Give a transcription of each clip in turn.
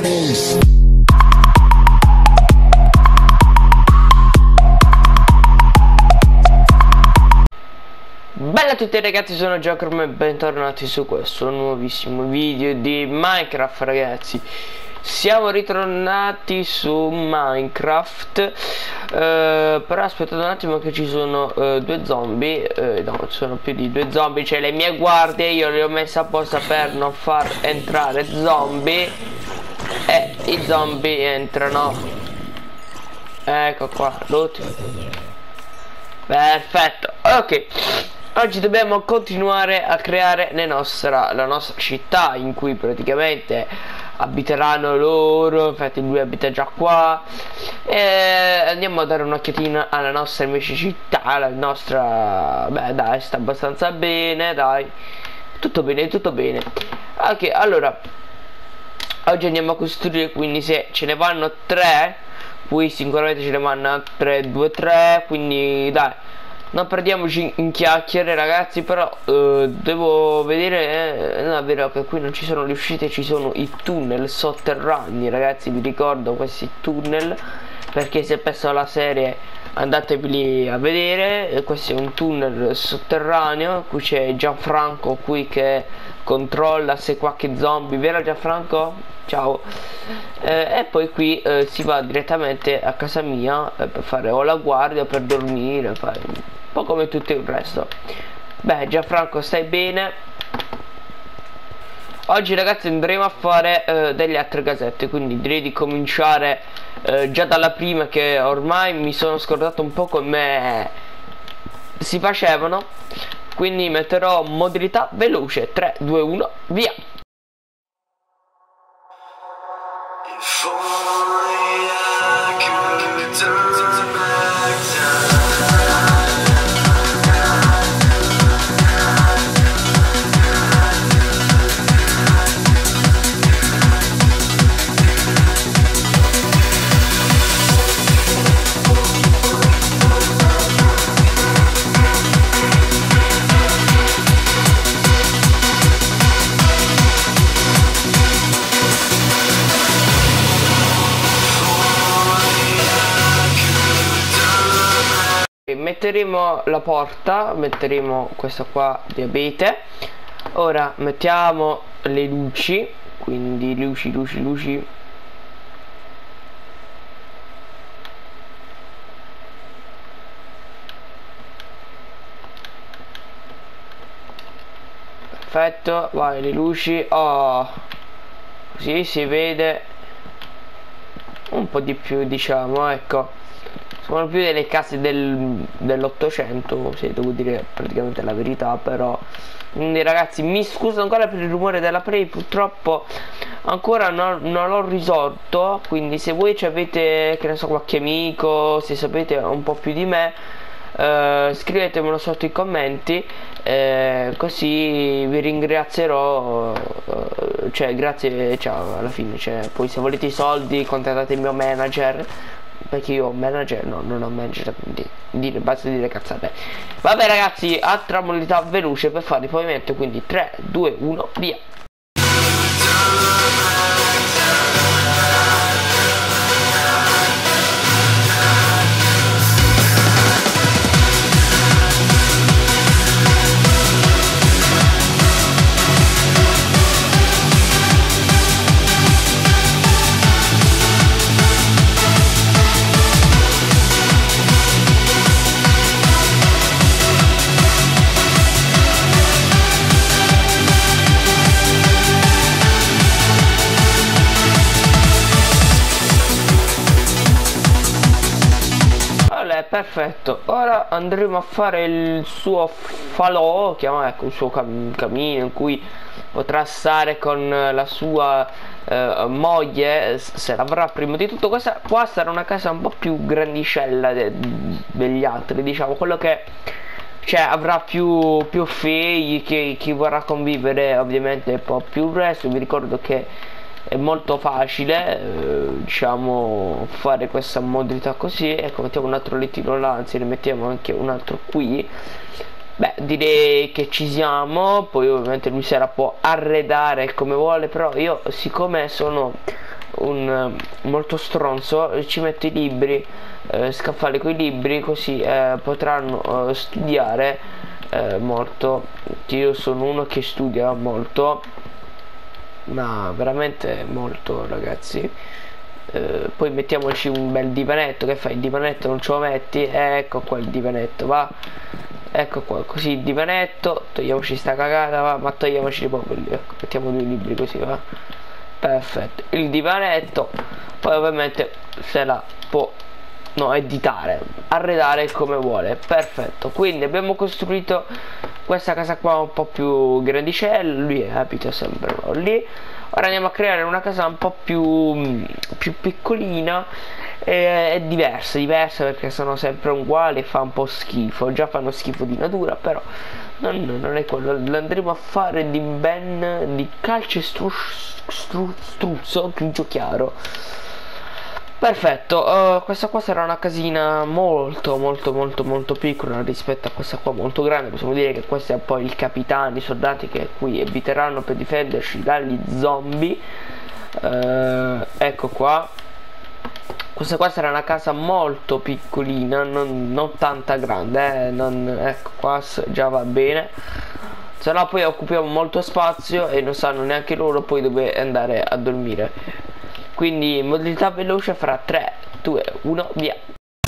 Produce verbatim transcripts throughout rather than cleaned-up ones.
Bella a tutti ragazzi, sono Joker e bentornati su questo nuovissimo video di Minecraft. Ragazzi, siamo ritornati su Minecraft, eh, però aspettate un attimo che ci sono eh, due zombie, eh, no, ci sono più di due zombie, cioè le mie guardie io le ho messe apposta per non far entrare zombie e i zombie entrano. Ecco qua, l'ultimo. Perfetto, ok. Oggi dobbiamo continuare a creare le nostra, la nostra città, in cui praticamente abiteranno loro. Infatti lui abita già qua. E andiamo a dare un'occhiatina alla nostra invece città. La nostra, beh dai, sta abbastanza bene, dai. Tutto bene, tutto bene. Ok, allora oggi andiamo a costruire, quindi se ce ne vanno tre, qui sicuramente ce ne vanno tre, due, tre, quindi dai, non perdiamoci in chiacchiere ragazzi. Però eh, devo vedere, eh, no, è vero che qui non ci sono le uscite, ci sono i tunnel sotterranei ragazzi. Vi ricordo questi tunnel, perché se penso alla serie andatevi lì a vedere. Questo è un tunnel sotterraneo, qui c'è Gianfranco qui che controlla se qualche zombie, vero Gianfranco? Ciao. Eh, e poi qui eh, si va direttamente a casa mia eh, per fare o la guardia o per dormire, fare un po' come tutto il resto. Beh Gianfranco, stai bene? Oggi ragazzi andremo a fare eh, delle altre casette, quindi direi di cominciare eh, già dalla prima, che ormai mi sono scordato un po' come si facevano. Quindi metterò modalità veloce. Tre, due, uno, via. Metteremo la porta, metteremo questa qua di abete. Ora mettiamo le luci, quindi luci, luci, luci. Perfetto, vai le luci. Oh, così si vede un po' di più, diciamo, ecco. Sono più delle case del, dell'Ottocento, se devo dire praticamente la verità, però. Quindi ragazzi, mi scuso ancora per il rumore della play, purtroppo ancora non, non l'ho risolto. Quindi se voi ci avete, che ne so, qualche amico, se sapete un po' più di me, eh, scrivetemelo sotto i commenti, eh, così vi ringrazierò, eh, cioè grazie, ciao, alla fine, cioè, poi se volete i soldi contattate il mio manager, perché io ho manager, no, non ho manager, quindi dire, basta dire cazzate. Vabbè ragazzi, altra modalità veloce per fare il pavimento, quindi tre, due, uno, via. Perfetto, ora andremo a fare il suo falò, chiama, ecco, il suo cam camino in cui potrà stare con la sua eh, moglie, se l'avrà. Prima di tutto questa qua sarà una casa un po' più grandicella de degli altri, diciamo, quello che, cioè, avrà più, più figli, che chi vorrà convivere ovviamente un po' più il resto. Vi ricordo che è molto facile, eh, diciamo, fare questa modalità così. Ecco, mettiamo un altro lettino là, anzi ne mettiamo anche un altro qui. Beh, direi che ci siamo. Poi ovviamente lui se la può arredare come vuole, però io, siccome sono un molto stronzo, ci metto i libri, eh, scaffali con i libri, così eh, potranno eh, studiare eh, molto. Io sono uno che studia molto, ma veramente molto, ragazzi. Eh, poi mettiamoci un bel divanetto. Che fai? Il divanetto non ce lo metti? Ecco qua il divanetto, va. Ecco qua, così il divanetto. Togliamoci sta cagata, va. Ma togliamoci proprio lì, ecco, mettiamo due libri così, va. Perfetto, il divanetto. Poi ovviamente se la può, no, editare, arredare come vuole. Perfetto, quindi abbiamo costruito questa casa qua un po' più grandicella. Lui abita sempre lì. Ora andiamo a creare una casa un po' più, più piccolina. E è diversa, diversa perché sono sempre uguali e fa un po' schifo. Già fanno schifo di natura, però non, non è quello. Lo andremo a fare di ben di calce struzzo grigio chiaro. Perfetto, uh, questa qua sarà una casina molto molto molto molto piccola rispetto a questa qua molto grande. Possiamo dire che questo è poi il capitano, i soldati che qui abiteranno per difenderci dagli zombie. Uh, ecco qua. Questa qua sarà una casa molto piccolina, non, non tanta grande, eh, non, ecco qua già va bene. Se no poi occupiamo molto spazio e non sanno neanche loro poi dove andare a dormire. Quindi modalità veloce fra tre, due, uno, via.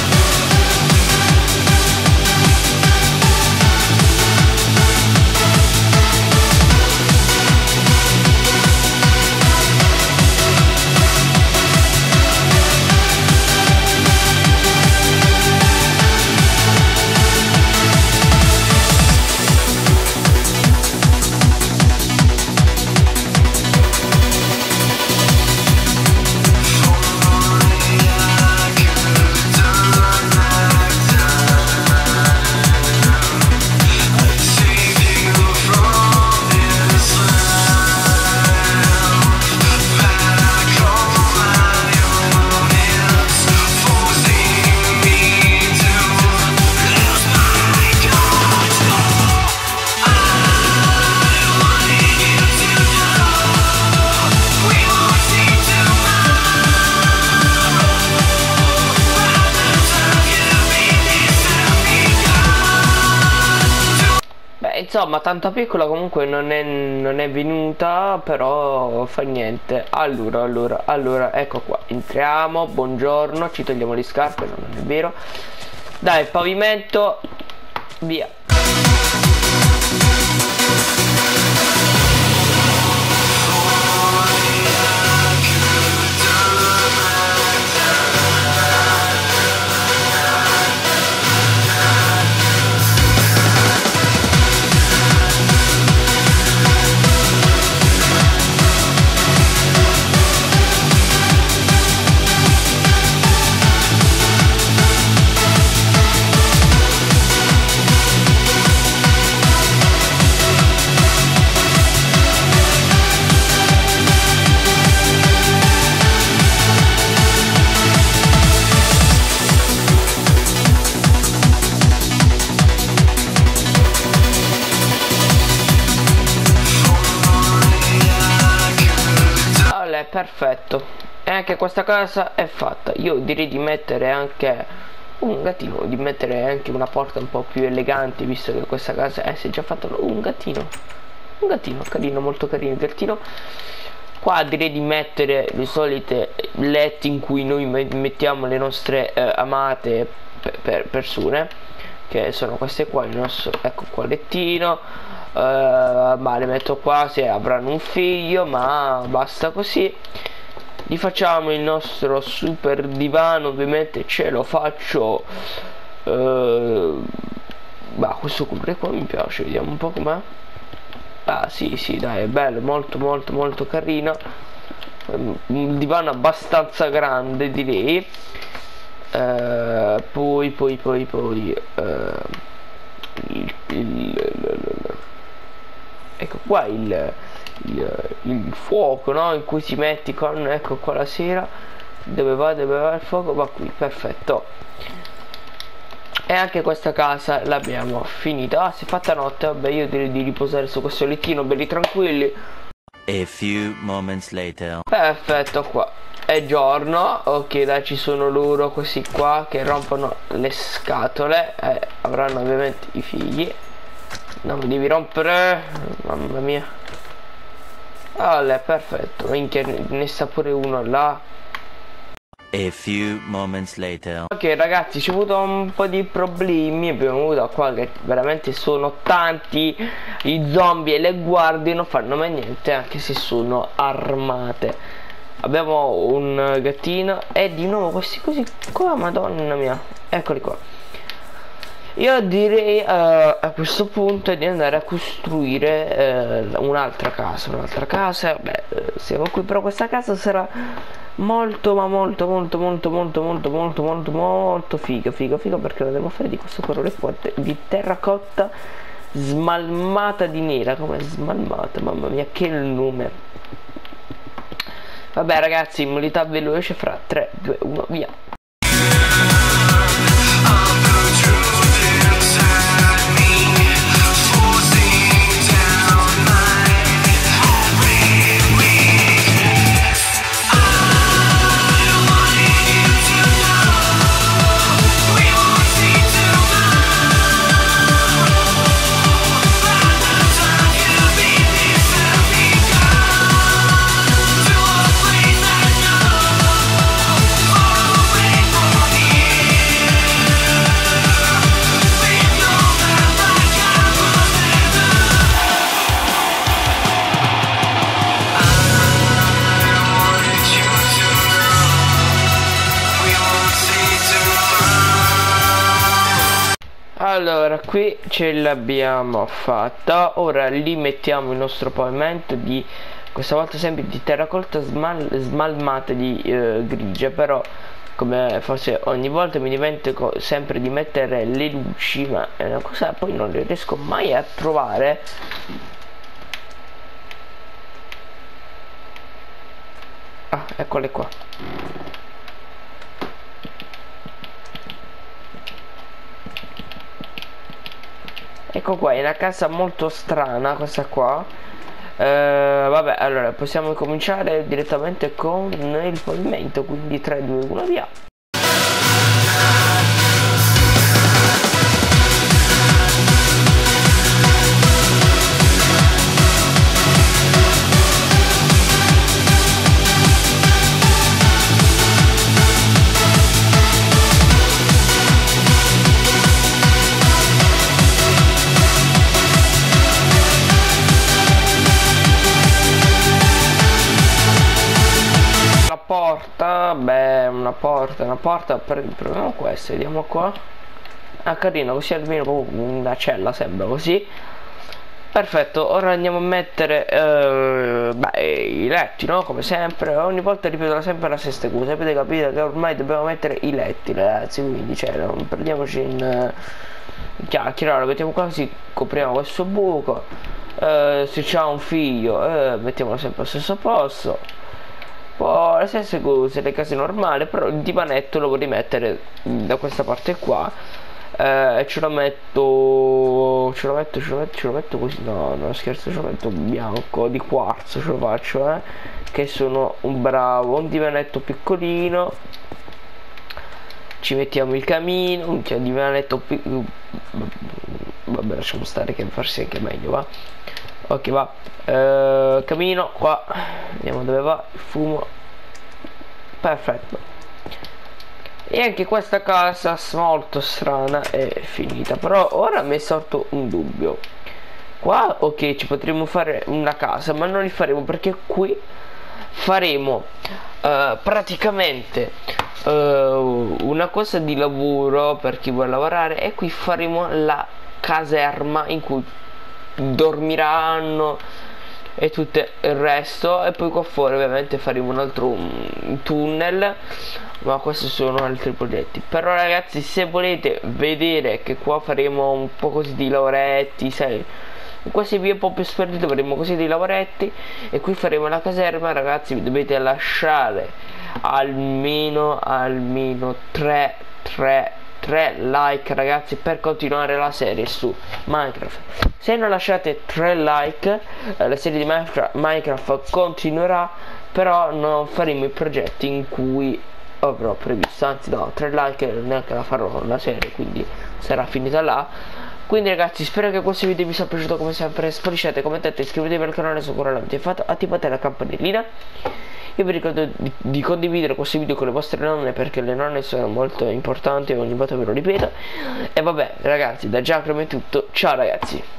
Insomma, tanto piccola comunque non è, non è venuta, però fa niente. Allora, allora, allora, ecco qua. Entriamo, buongiorno, ci togliamo le scarpe, no, non è vero. Dai, pavimento, via. Perfetto, e anche questa casa è fatta. Io direi di mettere anche un gattino, di mettere anche una porta un po' più elegante, visto che questa casa eh, si è già fatto un gattino, un gattino carino, molto carino il gattino. Qua direi di mettere le solite letti in cui noi mettiamo le nostre eh, amate per, per persone, che sono queste qua, il nostro, ecco qua lettino. Uh, ma le metto qua se avranno un figlio, ma basta così. Gli facciamo il nostro super divano, ovviamente ce lo faccio uh, ma questo colore qua mi piace, vediamo un po' com'è. Ah sì sì dai, è bello, molto molto molto carino. Un divano abbastanza grande direi. uh, poi poi poi poi uh, il, il, il, ecco qua il, il, il fuoco, no? In cui si metti con, ecco qua la sera. Dove va? Dove va il fuoco? Va qui, perfetto. E anche questa casa l'abbiamo finita. Ah, si è fatta notte, vabbè, io direi di riposare su questo lettino belli tranquilli. A few moments later. Perfetto, qua è giorno. Ok, dai, ci sono loro questi qua che rompono le scatole, eh, avranno ovviamente i figli. Non mi devi rompere, mamma mia. Allora, perfetto, minchia, ne sta pure uno là. A few moments later. Ok ragazzi, ci ho avuto un po' di problemi. Abbiamo avuto qua che veramente sono tanti i zombie e le guardie non fanno mai niente anche se sono armate. Abbiamo un gattino e di nuovo questi così qua, madonna mia. Eccoli qua. Io direi uh, a questo punto di andare a costruire uh, un'altra casa. Un'altra casa, beh, siamo qui, però questa casa sarà molto ma molto molto molto molto molto molto molto molto figa figa figa perché la devo fare di questo colore forte di terracotta smalmata di nera. Come smalmata, mamma mia, che nome. Vabbè ragazzi, modalità veloce fra tre due uno via. Allora, qui ce l'abbiamo fatta. Ora li mettiamo il nostro pavimento di, questa volta sempre di terracotta smal smalmata di eh, grigia. Però come forse ogni volta mi dimentico sempre di mettere le luci, ma è una cosa poi non le riesco mai a trovare. Ah, eccole qua. Ecco qua, è una casa molto strana questa qua. eh, Vabbè, allora possiamo cominciare direttamente con il pavimento. Quindi tre due uno via. Porta, beh, una porta, una porta, proviamo questa, vediamo qua. Ah, carino, così almeno proprio una cella sembra così. Perfetto, ora andiamo a mettere eh, beh, i letti, no? Come sempre, ogni volta ripeto sempre la stessa cosa. Avete capito che ormai dobbiamo mettere i letti, ragazzi, quindi cioè, non perdiamoci in uh, chiacchiere. Lo mettiamo qua così copriamo questo buco. eh, Se c'ha un figlio, eh, mettiamolo sempre allo stesso posto. Poi le stesse cose, le case normali, però il divanetto lo vorrei mettere da questa parte qua. E eh, ce lo metto, ce lo metto, ce lo metto, ce lo metto così, no, non scherzo, ce lo metto bianco, di quarzo ce lo faccio, eh. Che sono un bravo, un divanetto piccolino. Ci mettiamo il camino, un divanetto piccolo. Vabbè, lasciamo stare che forse è anche meglio, va. Ok, va. Eh, camino qua. Vediamo dove va il fumo. Perfetto. E anche questa casa molto strana è finita. Però ora mi è sorto un dubbio. Qua ok, ci potremmo fare una casa, ma non li faremo perché qui faremo uh, praticamente uh, una cosa di lavoro per chi vuole lavorare. E qui faremo la caserma in cui dormiranno e tutto il resto. E poi qua fuori ovviamente faremo un altro un tunnel, ma questi sono altri progetti. Però ragazzi, se volete vedere che qua faremo un po' così di lavoretti, sai, questi vie un po' più sperdite, faremo così dei lavoretti. E qui faremo la caserma, ragazzi. Vi dovete lasciare almeno almeno tre tre like ragazzi per continuare la serie su Minecraft. Se non lasciate tre like eh, la serie di Minecraft, Minecraft continuerà, però non faremo i progetti in cui avrò previsto, anzi no, tre like neanche la farò la serie, quindi sarà finita là. Quindi ragazzi, spero che questo video vi sia piaciuto. Come sempre spoilerate, commentate, iscrivetevi al canale se ancora l'avete fatto, attivate la campanellina. Io vi ricordo di, di condividere questo video con le vostre nonne, perché le nonne sono molto importanti e ogni volta ve lo ripeto. E vabbè ragazzi, da Giacomo è tutto, ciao ragazzi.